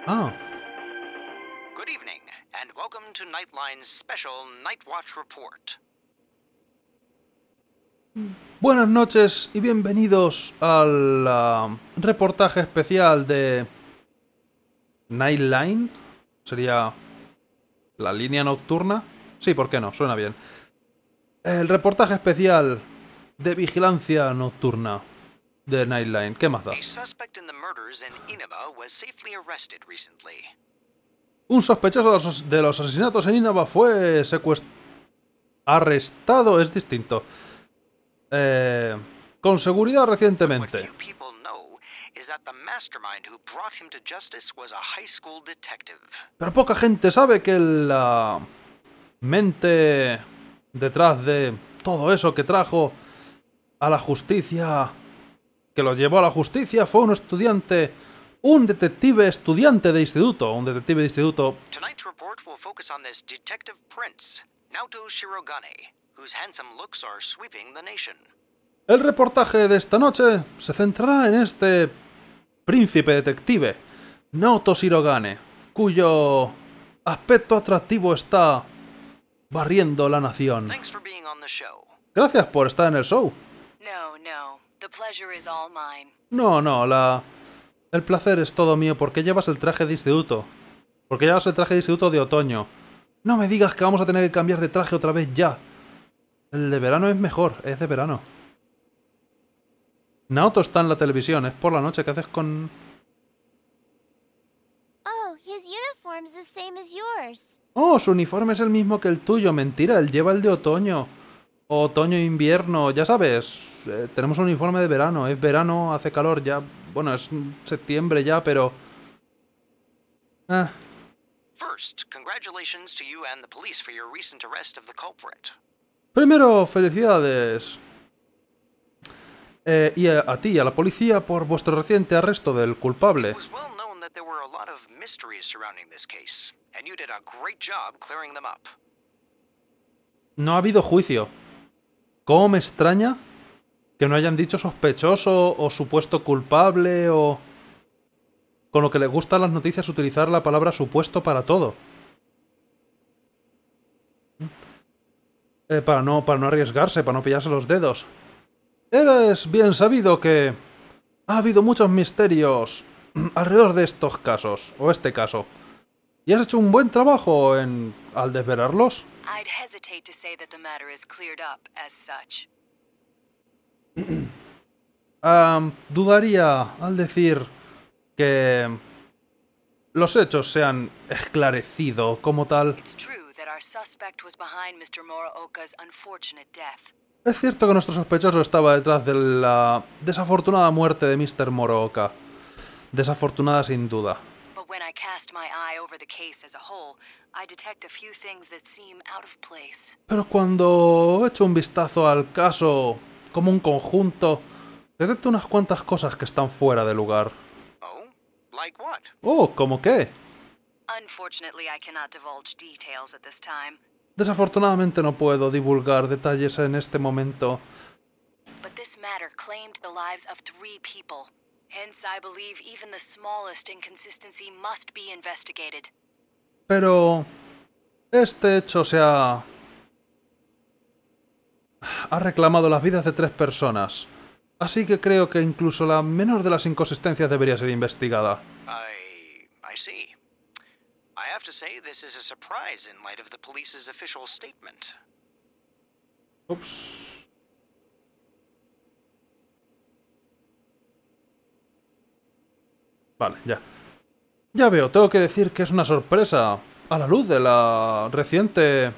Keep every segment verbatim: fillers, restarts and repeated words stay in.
Ah. Good evening, and welcome to Nightline's special Night Watch report. Buenas noches y bienvenidos al uh, reportaje especial de Nightline. Sería la línea nocturna. Sí, ¿por qué no? Suena bien. El reportaje especial de vigilancia nocturna de Nightline. ¿Qué más da? A suspect in the murders in Inaba was safely arrested recently. Un sospechoso de los, de los asesinatos en Inaba fue secuestrado. Arrestado es distinto. Eh, con seguridad What recientemente. few people know is that the mastermind who brought him to justice was a high school detective. Pero poca gente sabe que la mente detrás de todo eso que trajo a la justicia, que lo llevó a la justicia, fue un estudiante, un detective estudiante de instituto, un detective de instituto. Tonight's report will focus on this detective prince, Naoto Shirogane, whose handsome looks are sweeping the nation. El reportaje de esta noche se centrará en este príncipe detective, Naoto Shirogane, cuyo aspecto atractivo está barriendo la nación. Thanks for being on the show. Gracias por estar en el show. No, no. The pleasure is all mine. No, no, la... el placer es todo mío porque llevas el traje de instituto. Porque llevas el traje de instituto de otoño. No me digas que vamos a tener que cambiar de traje otra vez ya. El de verano es mejor, es de verano. Naoto está en la televisión, es por la noche. ¿Qué haces con...? Oh, his uniform's the same as yours. Oh, su uniforme es el mismo que el tuyo. Mentira, él lleva el de otoño. Otoño, invierno, ya sabes. Eh, tenemos un uniforme de verano. Es verano, hace calor ya. Bueno, es septiembre ya, pero... Ah, First, congratulations to you and the police for your recent arrest of the culprit. primero, felicidades. Eh, y a, a ti y a la policía por vuestro reciente arresto del culpable. It was well known that there were a lot of mysteries surrounding this case, and you did a great job clearing them up. No ha habido juicio. ¿Cómo me extraña que no hayan dicho sospechoso o supuesto culpable o... Con lo que le gusta a las noticias utilizar la palabra supuesto para todo. Eh, para, no, para no arriesgarse, para no pillarse los dedos. Eres bien sabido que ha habido muchos misterios alrededor de estos casos, o este caso. ¿Y has hecho un buen trabajo en al desvelarlos? I'd hesitate to say that the matter is cleared up as such. Um, dudaría al decir que los hechos se han esclarecido como tal. It's true that our suspect was behind mister Muraoka's unfortunate death. Es cierto que nuestro sospechoso estaba detrás de la desafortunada muerte de mister Muraoka. Desafortunada sin duda. But when I cast my eye over the case as a whole, I detect a few things that seem out of place. Pero cuando echo un vistazo al caso como un conjunto, detecto unas cuantas cosas que están fuera de lugar. Oh? Like what? Oh, ¿cómo qué? Unfortunately, I cannot divulge details at this time. Desafortunadamente no puedo divulgar detalles en este momento. But this matter claimed the lives of three people. Hence, I believe even the smallest inconsistency must be investigated. Pero este hecho se ha... ha reclamado las vidas de tres personas. Así que creo que incluso la menor de las inconsistencias debería ser investigada. I... I see. I have to say this is a surprise in light of the police's official statement. Ups. Vale, ya. Ya veo, tengo que decir que es una sorpresa a la luz de la reciente...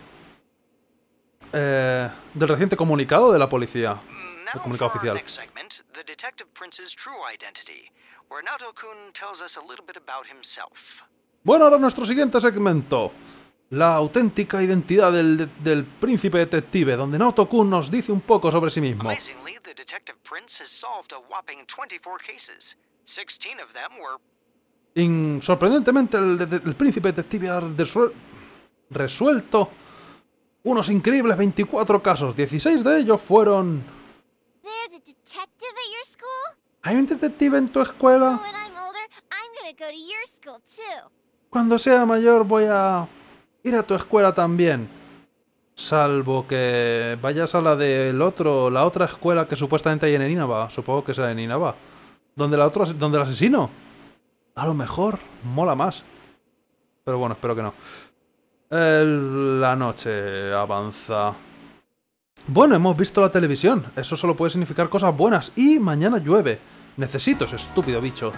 Eh, del reciente comunicado de la policía. Now El for comunicado our oficial. next segment, the Detective Prince's true identity, where Naoto-kun tells us a little bit about himself. Bueno, ahora nuestro siguiente segmento. La auténtica identidad del, del príncipe detective, donde Naoto-kun nos dice un poco sobre sí mismo. Amazingly, the Detective Prince has solved a whopping twenty-four cases. sixteen of them were... In- sorprendentemente, el, de- el príncipe detective ha desue- resuelto unos increíbles veinticuatro casos. dieciséis de ellos fueron... There's a detective at your school? ¿Hay un detective en tu escuela? Oh, when I'm older, I'm gonna go to your school too. Cuando sea mayor voy a ir a tu escuela también. Salvo que vayas a la del otro, la otra escuela que supuestamente hay en Nineveh. Supongo que sea en Nineveh. Donde la otra, donde el asesino. A lo mejor mola más. Pero bueno, espero que no. El- la noche avanza. Bueno, hemos visto la televisión. Eso solo puede significar cosas buenas. Y mañana llueve. Necesito ese estúpido bicho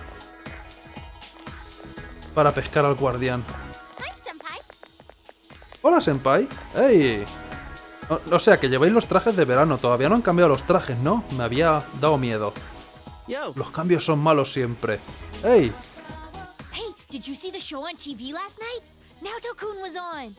para pescar al guardián. Hi, Senpai. Hola, senpai. ¡Ey! O, o sea, que lleváis los trajes de verano. Todavía no han cambiado los trajes, ¿no? Me había dado miedo. Yo, Los cambios son malos siempre. ¡Ey! Hey, did you see the show on T V last night? Naoto-kun was on.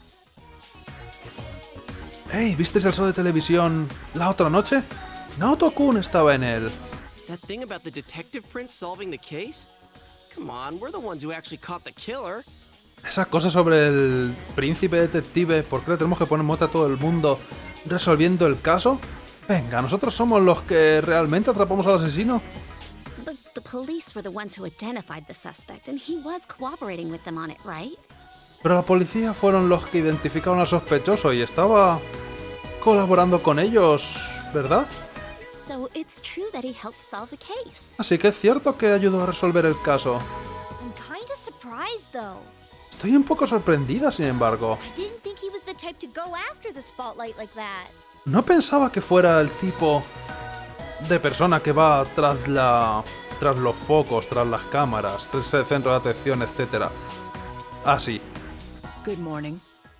¡Ey! ¿Visteis el show de televisión la otra noche? Naoto-kun estaba en él. that thing about the detective prince solving the case? Come on, we're the ones who actually caught the killer. Esa cosa sobre el príncipe detective, ¿por qué le tenemos que poner mote a todo el mundo resolviendo el caso? Venga, nosotros somos los que realmente atrapamos al asesino. But the police were the ones who identified the suspect, and he was cooperating with them on it, right? Pero la policía fueron los que identificaron al sospechoso y estaba colaborando con ellos, ¿verdad? So it's true that he helped solve the case. Así que es cierto que ayudó a resolver el caso. I'm kinda surprised, though. Estoy un poco sorprendida, sin embargo. I didn't think he was the type to go after the spotlight like that. No pensaba que fuera el tipo de persona que va tras la... tras los focos, tras las cámaras, tras el centro de atención, etcétera. Así. Good morning.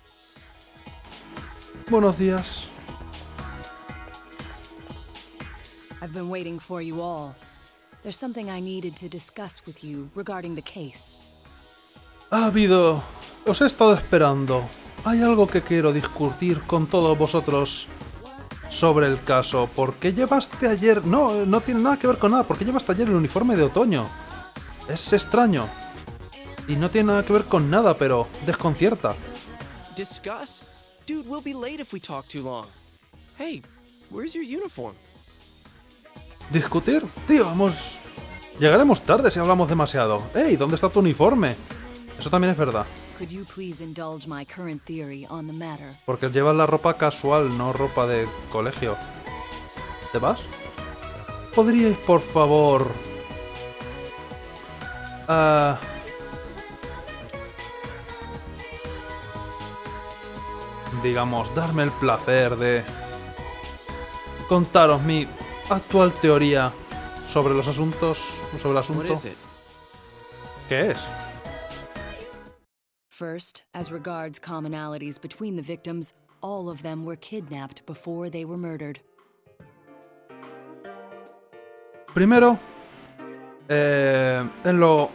Buenos días. I've been waiting for you all. There's something I needed to discuss with you regarding the case. Ha habido... Os he estado esperando. Hay algo que quiero discutir con todos vosotros sobre el caso. ¿Por qué llevaste ayer...? No, no tiene nada que ver con nada. ¿Por qué llevaste ayer el uniforme de otoño? Es extraño. Y no tiene nada que ver con nada, pero desconcierta. Discuss? Dude, we'll be late if we talk too long. Hey, where's your uniform? ¿Discutir? Tío, hemos... Llegaremos tarde si hablamos demasiado. ¡Ey! ¿Dónde está tu uniforme? Eso también es verdad. Could you please indulge my current theory on the matter? Porque llevas la ropa casual, no ropa de colegio. ¿Te vas? ¿Podríais, por favor... ah, digamos, darme el placer de contaros mi actual teoría sobre los asuntos, sobre el What asunto? is it? ¿Qué es? First, as regards commonalities between the victims, all of them were kidnapped before they were murdered. Primero, eh, en lo...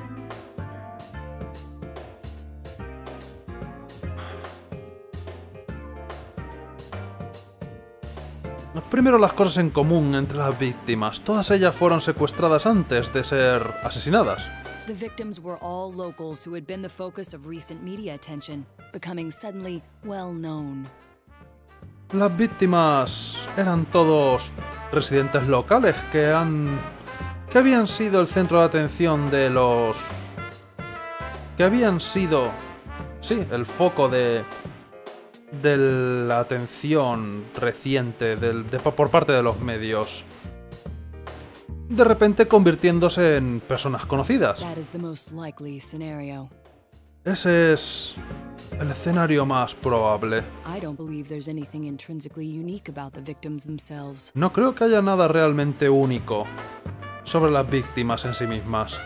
Primero las cosas en común entre las víctimas. Todas ellas fueron secuestradas antes de ser asesinadas. The victims were all locals who had been the focus of recent media attention, becoming suddenly well known. Las víctimas eran todos residentes locales que han... que habían sido el centro de atención de los... que habían sido... sí, el foco de... de la atención reciente del- de- por parte de los medios. De repente convirtiéndose en personas conocidas. That is the most likely scenario. Ese es el escenario más probable. I don't believe there's anything intrinsically unique about the victims themselves. No creo que haya nada realmente único sobre las víctimas en sí mismas.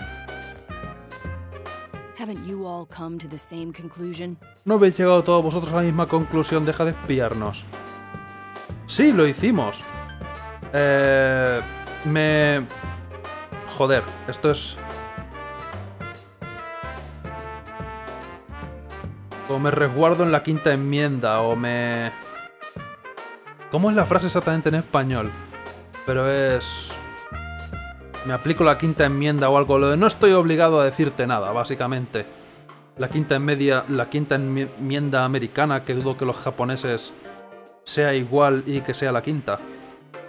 Haven't you all come to the same conclusion? ¿No habéis llegado todos vosotros a la misma conclusión? Deja de espiarnos. Sí, lo hicimos. Eh... Me... Joder, esto es... O me resguardo en la quinta enmienda, o me... ¿Cómo es la frase exactamente en español? Pero es... Me aplico la quinta enmienda o algo. Lo de no estoy obligado a decirte nada, básicamente. La quinta enmedia, la quinta enmi- enmienda americana, que dudo que los japoneses sea igual y que sea la quinta.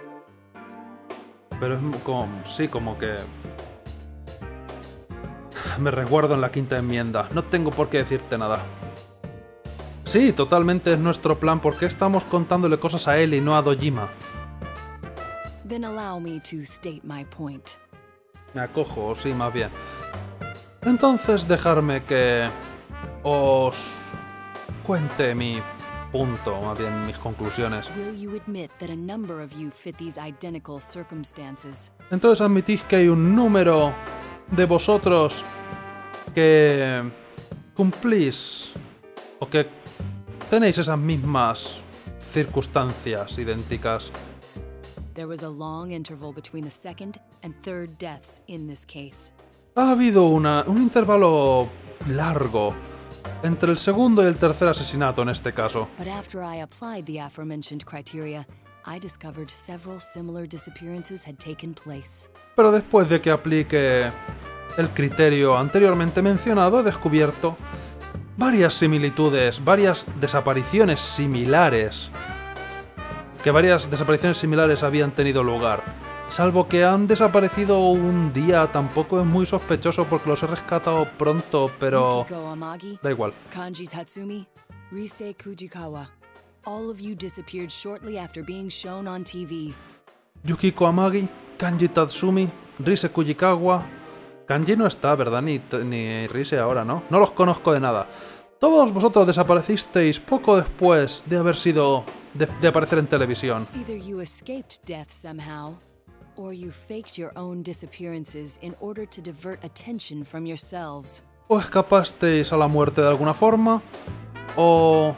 Pero es como... sí, como que... Me resguardo en la quinta enmienda. No tengo por qué decirte nada. Sí, totalmente es nuestro plan. ¿Por qué estamos contándole cosas a él y no a Dojima? Then allow me to state my point. Me acojo, sí, más bien. Entonces, dejarme que os cuente mi punto, más bien mis conclusiones. Will you admit that a number of you fit these identical circumstances? Entonces, admitís que hay un número de vosotros que cumplís o que tenéis esas mismas circunstancias idénticas. There was a long interval between the second and third deaths in this case. Ha habido una, un intervalo largo entre el segundo y el tercer asesinato en este caso. But after I applied the aforementioned criteria, I discovered several similar disappearances had taken place. Pero después de que aplique el criterio anteriormente mencionado, he descubierto varias similitudes, varias desapariciones similares. Que varias desapariciones similares habían tenido lugar. Salvo que han desaparecido un día, tampoco es muy sospechoso porque los he rescatado pronto, pero Yukiko Amagi, da igual. Kanji Tatsumi, Rise Kujikawa. All of you disappeared shortly after being shown on T V. Yukiko Amagi, Kanji Tatsumi, Rise Kujikawa. Kanji no está, ¿verdad? Ni, ni Rise ahora, ¿no? No los conozco de nada. Todos vosotros desaparecisteis poco después de haber sido... de, de aparecer en televisión. Either you escaped death somehow, or you faked your own disappearances in order to divert attention from yourselves. O escapasteis a la muerte de alguna forma, o...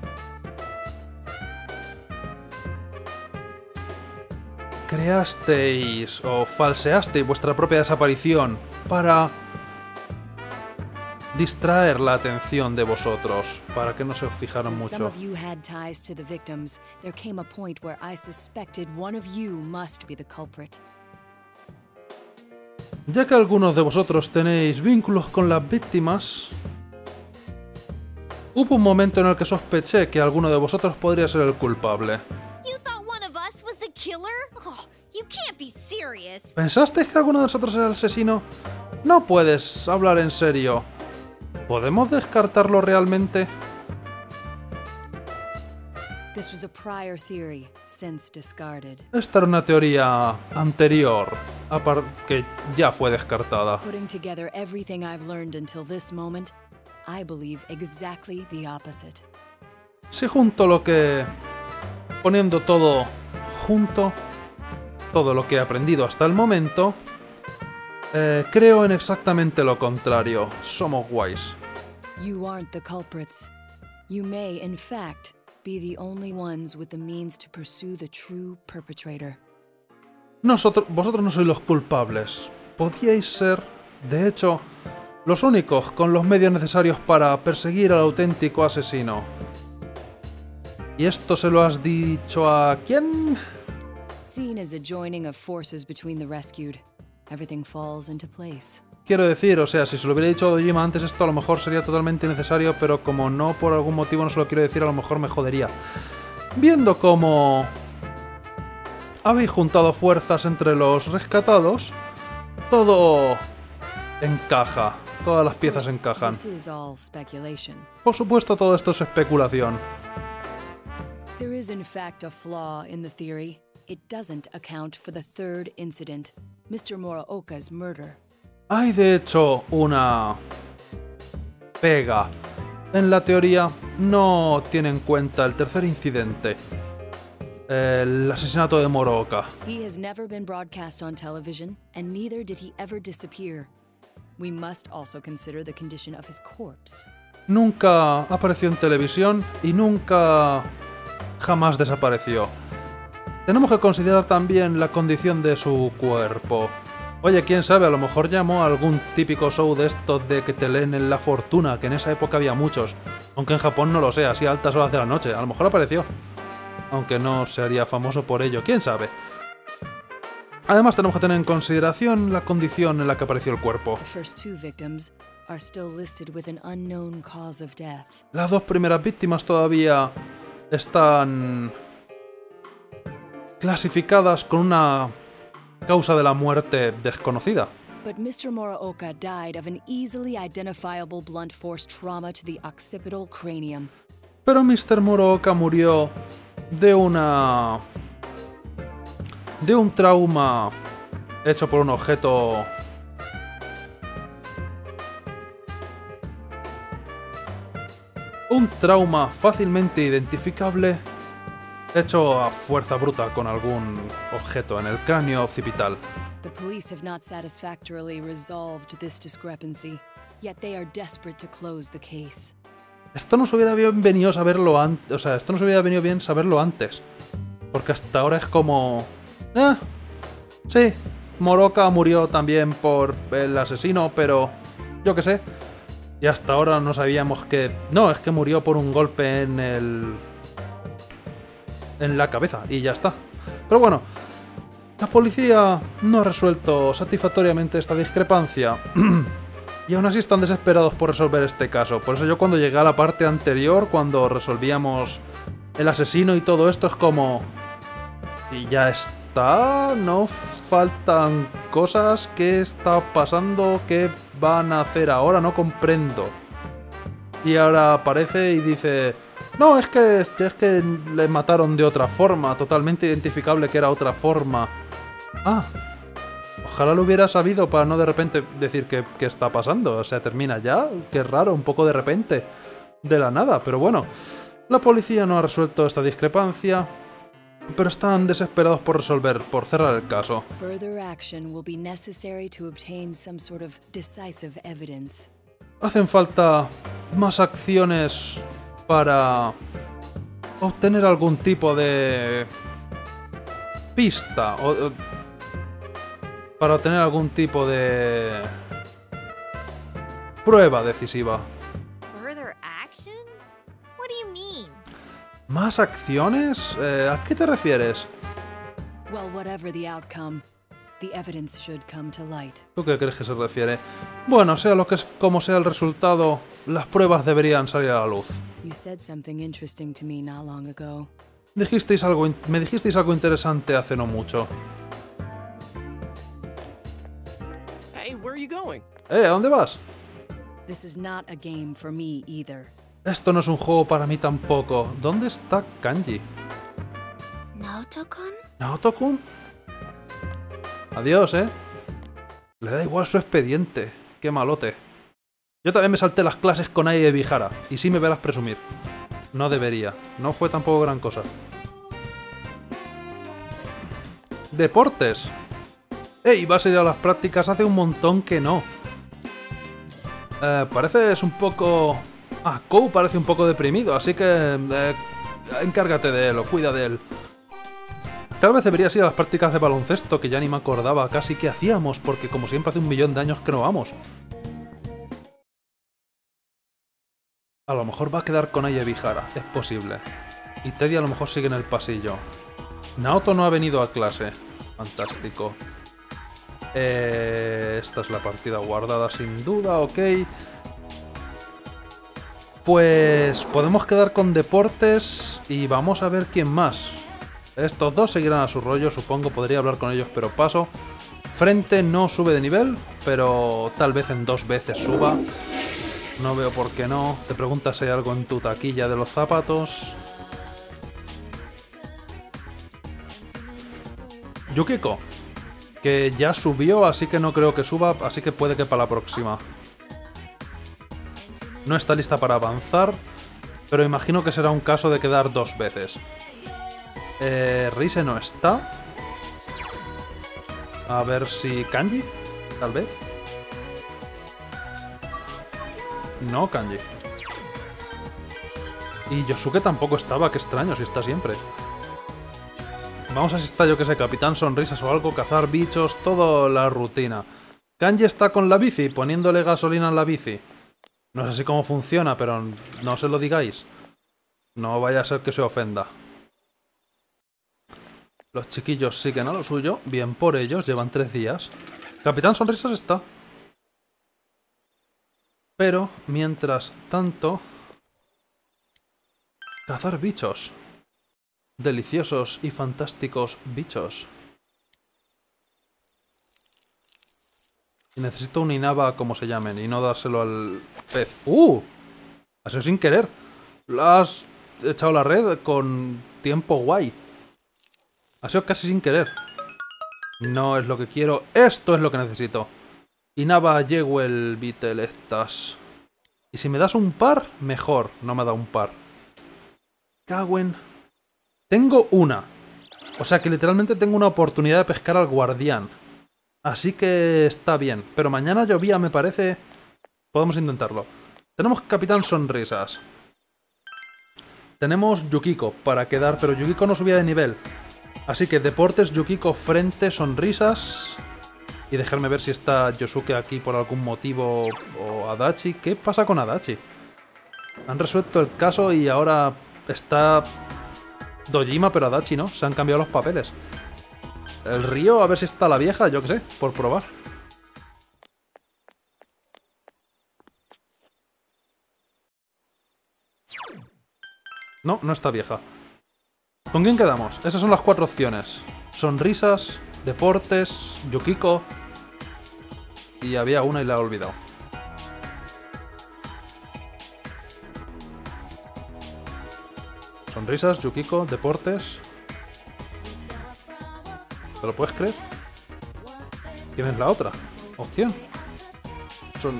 creasteis o falseasteis vuestra propia desaparición para distraer la atención de vosotros, para que no se os fijaran Since some mucho. of you had ties to the victims, there came a point where I suspected one of you must be the culprit. Ya que algunos de vosotros tenéis vínculos con las víctimas, hubo un momento en el que sospeché que alguno de vosotros podría ser el culpable. You thought one of us was the killer? Oh, you can't be serious. ¿Pensasteis que alguno de nosotros era el asesino? No puedes hablar en serio. ¿Podemos descartarlo realmente? This was a prior theory, since discarded. Esta era una teoría anterior, apar- que ya fue descartada. Putting together everything I've learned until this moment, I believe exactly the opposite. Si junto lo que... poniendo todo junto, todo lo que he aprendido hasta el momento, eh, creo en exactamente lo contrario. Somos guays. You aren't the culprits. You may, in fact, be the only ones with the means to pursue the true perpetrator. Nosotros, vosotros no sois los culpables. Podíais ser, de hecho, los únicos con los medios necesarios para perseguir al auténtico asesino. ¿Y esto se lo has dicho a quién? Seen as a joining of forces between the rescued, everything falls into place. Quiero decir, o sea, si se lo hubiera dicho a Dojima antes, esto a lo mejor sería totalmente innecesario, pero como no por algún motivo no se lo quiero decir, a lo mejor me jodería. Viendo cómo habéis juntado fuerzas entre los rescatados, todo encaja, todas las piezas encajan. This is all speculation. Por supuesto, todo esto es especulación. There is in fact a flaw in the theory. It doesn't account for the third incident, Mister Muraoka's murder. Hay de hecho una pega. En la teoría no tiene en cuenta el tercer incidente, el asesinato de Muraoka. He has never been broadcast on television, and neither did he ever disappear. We must also consider the condition of his corpse. Nunca apareció en televisión y nunca jamás desapareció. Tenemos que considerar también la condición de su cuerpo. Oye, quién sabe, a lo mejor llamó a algún típico show de estos de que te leen en La Fortuna, que en esa época había muchos. Aunque en Japón no lo sé, así a altas horas de la noche. A lo mejor apareció. Aunque no se haría famoso por ello, quién sabe. Además tenemos que tener en consideración la condición en la que apareció el cuerpo. The first two victims are still listed with an unknown cause of death. Las dos primeras víctimas todavía están clasificadas con una causa de la muerte desconocida. But Mister Muraoka died of an easily identifiable blunt force trauma to the occipital cranium. Pero mister Muraoka murió de una... de un trauma hecho por un objeto... un trauma fácilmente identificable hecho a fuerza bruta con algún objeto en el cráneo occipital. The police have not satisfactorily resolved this discrepancy, yet they are desperate to close the case. Esto nos hubiera bien venido saberlo antes, o sea, esto nos hubiera venido bien saberlo antes, porque hasta ahora es como, ah, sí, Muraoka murió también por el asesino, pero yo qué sé. Y hasta ahora no sabíamos que... No, es que murió por un golpe en el... en la cabeza, y ya está. Pero bueno, la policía no ha resuelto satisfactoriamente esta discrepancia. Y aún así están desesperados por resolver este caso. Por eso yo cuando llegué a la parte anterior, cuando resolvíamos el asesino y todo esto, es como... Y ya está, no faltan cosas, ¿qué está pasando? ¿Qué van a hacer ahora? No comprendo. Y ahora aparece y dice... No, es que, es que le mataron de otra forma, totalmente identificable que era otra forma. Ah, ojalá lo hubiera sabido para no de repente decir qué, qué está pasando. O sea, termina ya, qué raro, un poco de repente, de la nada. Pero bueno, la policía no ha resuelto esta discrepancia, pero están desesperados por resolver, por cerrar el caso. Further action will be necessary to obtain some sort of decisive evidence. Hacen falta más acciones para obtener algún tipo de pista o para obtener algún tipo de prueba decisiva. Further action? What do you mean? ¿Más acciones? Eh, ¿A qué te refieres? Well, whatever the outcome, the evidence should come to light. ¿Tú qué crees que se refiere? Bueno, sea lo que es, como sea el resultado, las pruebas deberían salir a la luz. You said something interesting to me not long ago. Dijisteis algo, me dijisteis algo interesante hace no mucho. Hey, where are you going? ¿Eh? ¿A dónde vas? This is not a game for me either. Esto no es un juego para mí tampoco. ¿Dónde está Kanji? Naoto-kun? ¿Naoto-kun? Adiós, ¿eh? Le da igual su expediente. Qué malote. Yo también me salté las clases con Ai Ebihara, y sí me verás presumir. No debería. No fue tampoco gran cosa. Deportes. ¡Ey! ¿Vas a ir a las prácticas? Hace un montón que no. Eh, pareces un poco... Ah, Kou parece un poco deprimido, así que... Eh, encárgate de él o cuida de él. Tal vez deberías ir a las prácticas de baloncesto, que ya ni me acordaba casi qué hacíamos, porque como siempre hace un millón de años que no vamos. A lo mejor va a quedar con Ai Ebihara, es posible. Y Teddy a lo mejor sigue en el pasillo. Naoto no ha venido a clase. Fantástico. Eh, esta es la partida guardada sin duda, ok. Pues podemos quedar con deportes y vamos a ver quién más. Estos dos seguirán a su rollo, supongo, podría hablar con ellos, pero paso. Frente no sube de nivel, pero tal vez en dos veces suba. No veo por qué no. Te preguntas si hay algo en tu taquilla de los zapatos. Yukiko, que ya subió, así que no creo que suba, así que puede que para la próxima. No está lista para avanzar, pero imagino que será un caso de quedar dos veces. Eh, Rise no está. A ver si Kanji, tal vez. No, Kanji. Y Yosuke tampoco estaba, qué extraño, si está siempre. Vamos a ver si está, yo que sé, Capitán Sonrisas o algo, cazar bichos, toda la rutina. Kanji está con la bici, poniéndole gasolina en la bici. No sé si cómo funciona, pero no se lo digáis. No vaya a ser que se ofenda. Los chiquillos siguen a lo suyo, bien por ellos, llevan tres días. Capitán Sonrisas está. Pero, mientras tanto... Cazar bichos. Deliciosos y fantásticos bichos. Y necesito un Inaba como se llamen y no dárselo al pez. ¡Uh! Ha sido sin querer. Lo has echado la red con tiempo guay. Ha sido casi sin querer. No es lo que quiero. Esto es lo que necesito. Inaba, Jewel, Beetle, estas. Y si me das un par, mejor. No me da un par. Cagüen. Tengo una. O sea que literalmente tengo una oportunidad de pescar al guardián. Así que está bien. Pero mañana llovía, me parece. Podemos intentarlo. Tenemos Capitán Sonrisas. Tenemos Yukiko para quedar, pero Yukiko no subía de nivel. Así que deportes, Yukiko, frente, Sonrisas. Y dejarme ver si está Yosuke aquí por algún motivo. O Adachi. ¿Qué pasa con Adachi? Han resuelto el caso y ahora está Dojima, pero Adachi no. Se han cambiado los papeles. El río, a ver si está la vieja, yo qué sé, por probar. No, no está vieja. ¿Con quién quedamos? Esas son las cuatro opciones. Sonrisas, deportes, Yukiko. Y había una y la he olvidado. Sonrisas, Yukiko, deportes. ¿Te lo puedes creer? ¿Quién es la otra opción? Son...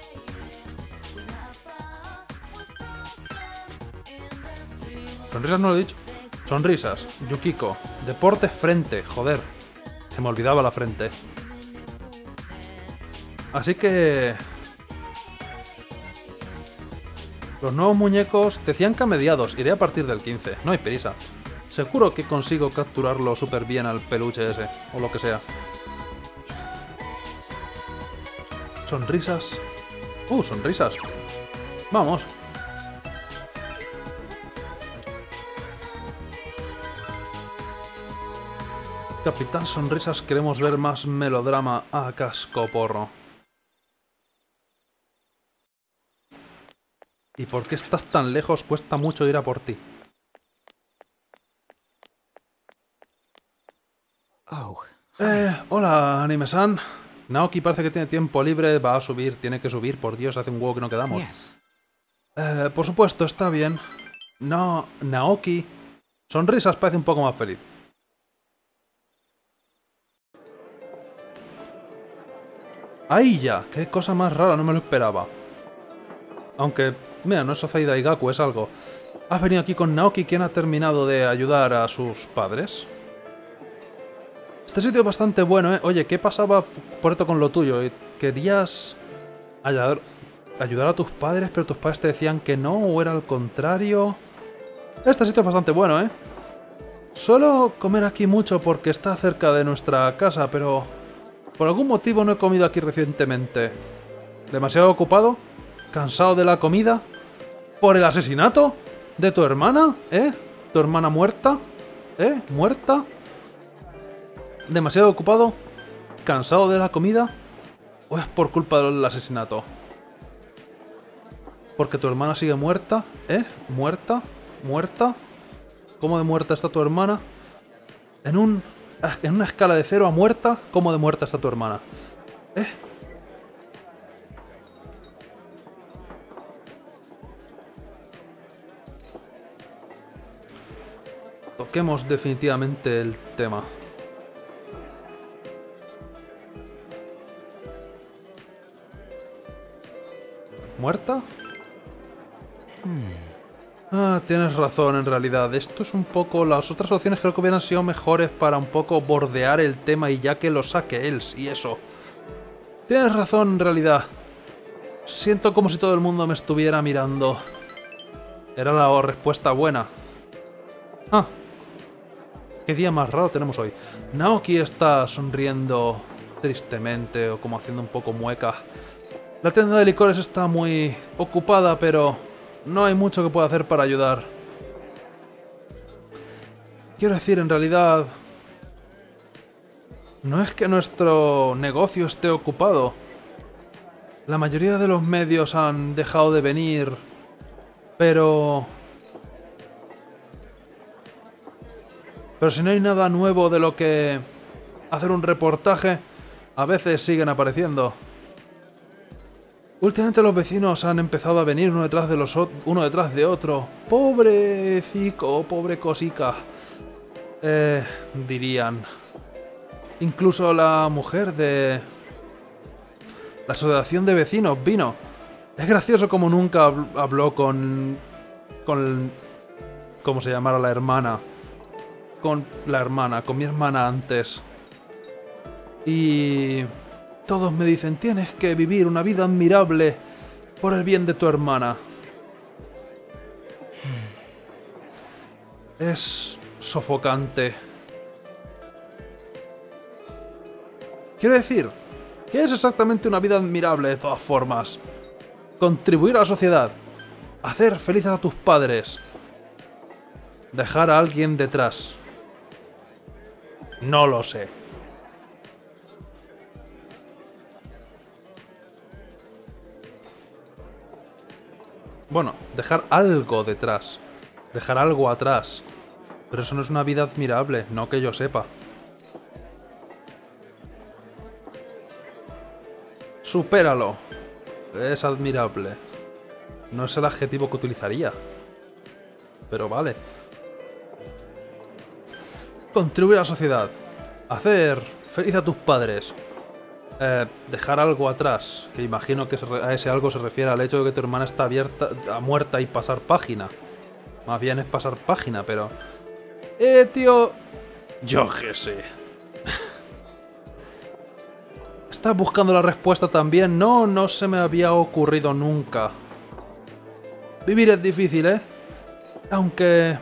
Sonrisas no lo he dicho. Sonrisas, Yukiko, deportes, frente. Joder, se me olvidaba la frente. Así que... Los nuevos muñecos decían que a mediados. Iré a partir del quince. No hay prisa. Seguro que consigo capturarlo súper bien al peluche ese. O lo que sea. Sonrisas. Uh, sonrisas. Vamos. Capitán Sonrisas, queremos ver más melodrama a cascoporro. ¿Y por qué estás tan lejos? Cuesta mucho ir a por ti. Oh. Eh, hola, Anime-san. Naoki parece que tiene tiempo libre, va a subir, tiene que subir, por Dios, hace un huevo que no quedamos. Yes. Eh, por supuesto, está bien. No, Naoki. Sonrisas parece un poco más feliz. ¡Ahí ya! ¡Qué cosa más rara! No me lo esperaba. Aunque, mira, no es Sozai Daigaku, es algo. Has venido aquí con Naoki, quien ha terminado de ayudar a sus padres. Este sitio es bastante bueno, ¿eh? Oye, ¿qué pasaba por esto con lo tuyo? ¿Querías ayudar, ayudar a tus padres, pero tus padres te decían que no? ¿O era al contrario? Este sitio es bastante bueno, ¿eh? Suelo comer aquí mucho porque está cerca de nuestra casa, pero... por algún motivo no he comido aquí recientemente. ¿Demasiado ocupado? ¿Cansado de la comida? ¿Por el asesinato? ¿De tu hermana? ¿Eh? ¿Tu hermana muerta? ¿Eh? ¿Muerta? ¿Demasiado ocupado? ¿Cansado de la comida? ¿O es por culpa del asesinato? ¿Porque tu hermana sigue muerta? ¿Eh? ¿Muerta? ¿Muerta? ¿Cómo de muerta está tu hermana? En un... en una escala de cero a muerta, ¿cómo de muerta está tu hermana? ¿Eh? Toquemos definitivamente el tema. ¿Muerta? Ah, tienes razón en realidad. Esto es un poco... Las otras opciones creo que hubieran sido mejores para un poco bordear el tema y ya que lo saque él y eso. Tienes razón en realidad. Siento como si todo el mundo me estuviera mirando. Era la respuesta buena. Ah. Qué día más raro tenemos hoy. Naoki está sonriendo tristemente o como haciendo un poco mueca. La tienda de licores está muy ocupada, pero no hay mucho que pueda hacer para ayudar. Quiero decir, en realidad... no es que nuestro negocio esté ocupado. La mayoría de los medios han dejado de venir, pero... Pero si no hay nada nuevo de lo que hacer un reportaje, A veces siguen apareciendo. Últimamente los vecinos han empezado a venir uno detrás de los uno detrás de otro. Pobrecico, pobre cosica. Eh, dirían. Incluso la mujer de la asociación de vecinos vino. Es gracioso como nunca habló con con ¿cómo se llamara la hermana? Con la hermana, con mi hermana antes. Y todos me dicen, tienes que vivir una vida admirable por el bien de tu hermana. Es sofocante. Quiero decir, ¿qué es exactamente una vida admirable de todas formas? Contribuir a la sociedad. Hacer felices a tus padres. Dejar a alguien detrás. No lo sé. Bueno, dejar algo detrás. Dejar algo atrás. Pero eso no es una vida admirable, no que yo sepa. Supéralo. Es admirable. No es el adjetivo que utilizaría. Pero vale. Contribuir a la sociedad. Hacer feliz a tus padres. Eh, dejar algo atrás. Que imagino que a ese algo se refiere al hecho de que tu hermana está abierta, muerta y pasar página. Más bien es pasar página, pero... Eh, tío... Yo qué sé. ¿Estás buscando la respuesta también? No, no se me había ocurrido nunca. Vivir es difícil, ¿eh? Aunque...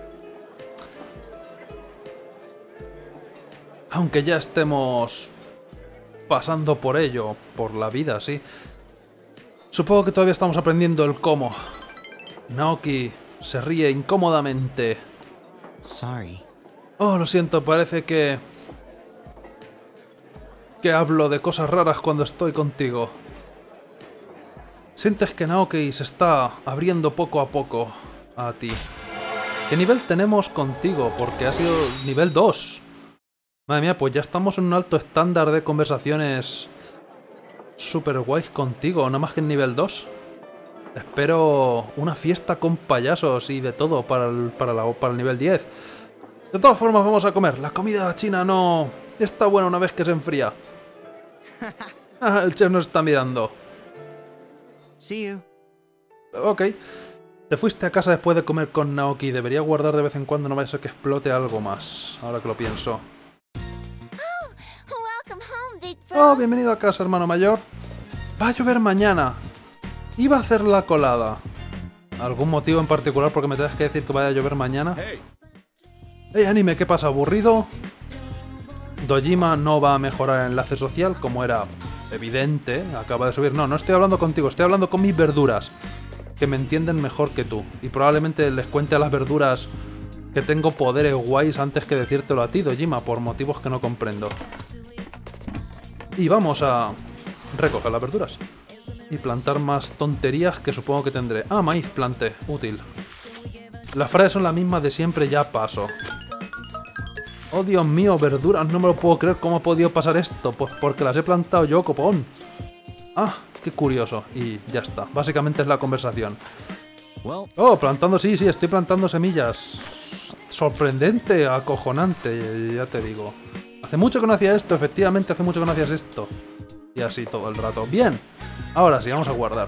Aunque ya estemos... pasando por ello, por la vida, sí. Supongo que todavía estamos aprendiendo el cómo. Naoki se ríe incómodamente. Sorry. Oh, lo siento, parece que... que hablo de cosas raras cuando estoy contigo. Sientes que Naoki se está abriendo poco a poco a ti. ¿Qué nivel tenemos contigo? Porque ha sido nivel dos. Madre mía, pues ya estamos en un alto estándar de conversaciones super guays contigo, nada más que en nivel dos. Espero una fiesta con payasos y de todo para el, para la, para el nivel diez. De todas formas, vamos a comer. La comida china no está buena una vez que se enfría. Ah, el chef nos está mirando. See you. Ok. Te fuiste a casa después de comer con Naoki. Debería guardar de vez en cuando, no vaya a ser que explote algo más. Ahora que lo pienso. Oh, bienvenido a casa, hermano mayor. Va a llover mañana. Iba a hacer la colada. ¿Algún motivo en particular porque me tengas que decir que vaya a llover mañana? Hey, anime, ¿qué pasa? ¿Aburrido? Dojima no va a mejorar el enlace social, como era evidente. Acaba de subir. No, no estoy hablando contigo, estoy hablando con mis verduras. Que me entienden mejor que tú. Y probablemente les cuente a las verduras que tengo poderes guays antes que decírtelo a ti, Dojima, por motivos que no comprendo. Y vamos a recoger las verduras. Y plantar más tonterías que supongo que tendré. Ah, maíz planté. Útil. Las frases son las mismas de siempre, ya paso. Oh, Dios mío, verduras. No me lo puedo creer. ¿Cómo ha podido pasar esto? Pues porque las he plantado yo, copón. Ah, qué curioso. Y ya está. Básicamente es la conversación. Oh, plantando, sí, sí, estoy plantando semillas. Sorprendente, acojonante, ya te digo. Hace mucho que no hacía esto, efectivamente hace mucho que no hacías esto. Y así todo el rato. Bien, ahora sí, vamos a guardar.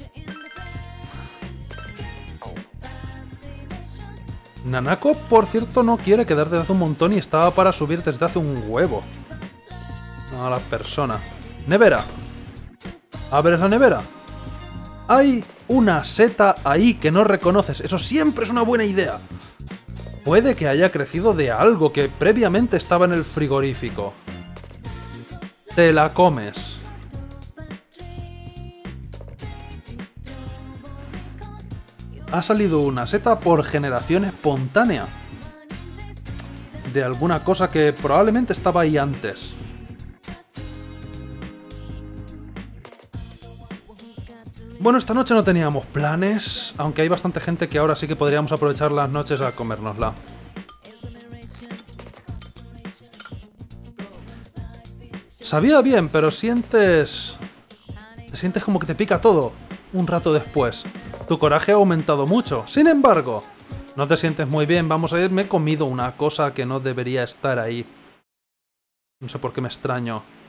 Nanako, por cierto, no quiere quedar desde hace un montón y estaba para subir desde hace un huevo. A la persona. Nevera. ¿Abres la nevera? Hay una seta ahí que no reconoces. Eso siempre es una buena idea. Puede que haya crecido de algo que previamente estaba en el frigorífico. Te la comes. Ha salido una seta por generación espontánea. De alguna cosa que probablemente estaba ahí antes. Bueno, esta noche no teníamos planes, aunque hay bastante gente que ahora sí que podríamos aprovechar las noches a comérnosla. Sabía bien, pero sientes... Sientes como que te pica todo. Un rato después. Tu coraje ha aumentado mucho. Sin embargo, no te sientes muy bien. Vamos a ir. Me he comido una cosa que no debería estar ahí. No sé por qué me extraño.